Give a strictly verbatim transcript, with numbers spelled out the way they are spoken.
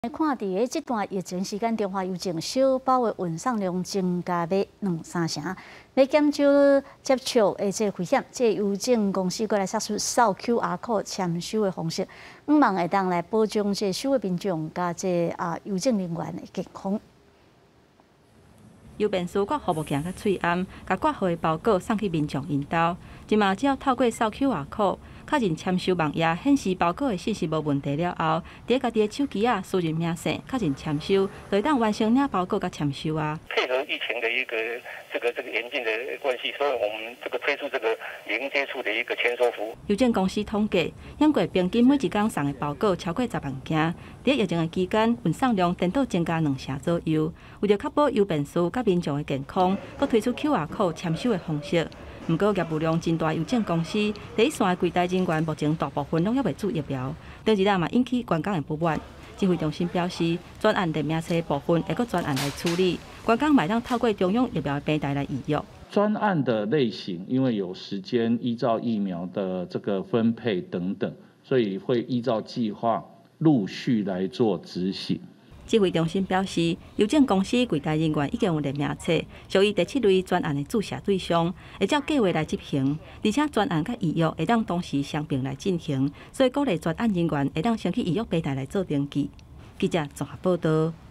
看伫个这段疫情时间，中华邮政小包的运送量增加要两三成。要减少接触的这个危险，这邮政公司过来测试扫 Q R code 签收的方式，希望会当来保障这收的民众甲这啊邮政人员的健康。 邮便司搁服务员甲翠暗，甲挂号的包裹送去民众因兜。即马只要透过扫 Q R code， 确认签收网页显示包裹的信息无问题了后，伫家己的手机啊输入名姓，确认签收，就会当完成领包裹甲签收啊。 配合疫情的一个这个这个严峻的关系，所以我们这个推出这个零接触的一个签收服务。 邮政公司统计，英国平均每一天送的包裹超过十万件。伫疫情的期间，运送量颠倒增加两成左右。为了确保邮便司甲民众的健康，佮推出 Q R code 签收的方式。不过业务量真大，邮政公司第一线的柜台人员目前大部分拢还未注疫苗，第二嘛引起员工的不满。指挥中心表示，专案列名册部分会搁专案来处理，员工买当透过中央疫苗的平台来预约。 专案的类型，因为有时间依照疫苗的这个分配等等，所以会依照计划陆续来做执行。 指挥中心表示，邮政公司柜台人员已经有列名册，属于第七类专案的注射对象，会照计划来执行，而且专案甲预约会当同时相并来进行，所以鼓励专案人员会当先去预约平台来做登记。记者综合报道。